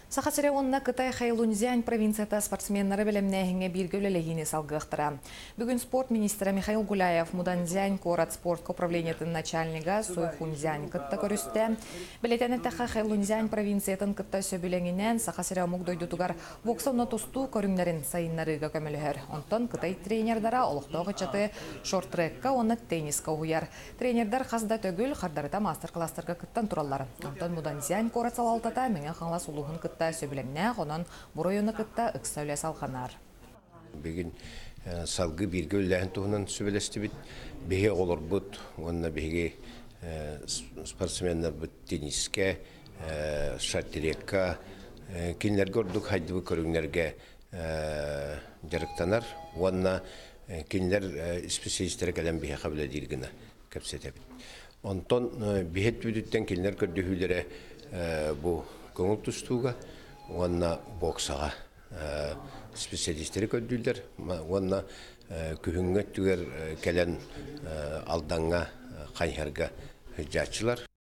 Сахасыре онна Кытай Хайлунзянь провинцията спортсменнары белемнәһеңе биргөлелегине салгыктыра. Бүгін спорт министрі Михаил Гуляев Муданзянь Корат спорт управлениятын начальнига Суйхунзянь кытта көрүстә. Белетенеттәхә Хайлунзянь провинциятын кытта сөбүлеңинен Сахасыре мугдойду тугар боксовна тусту көрүңнәрен сайыннарыга көмөлөһөр. Онтон Кытай тренердара олуктогы чаты шорт-трекка онна тенниска уяр. Тренердар хазда төгүл хардарыта мастер-класстарга кыттан тураллар. Онтон Муданзянь Корат салалтата меңе хаңлас улуһун сөбіліңне, онын бұройыны күтті үксәулі салғанар. Бегін салғы бірге өләхін тұғынан сөбілесті біт, беге олар бұд, онына беге спортсменлер бұд тенниске, шарт-трекка, кенлерге ордық хайдыбы көріңлерге жарықтанар, онына кенлер специалистері кәлем беге қабілі дейіргіні көпсеті біт. Онтон бейет бүдіттен кенлер көрдіхілері бұл көңіл тұстуға, онна боксаға специалистері көдділдер, онна күхіңгі түгер кәлен алдаңға қайхарға жатшылар.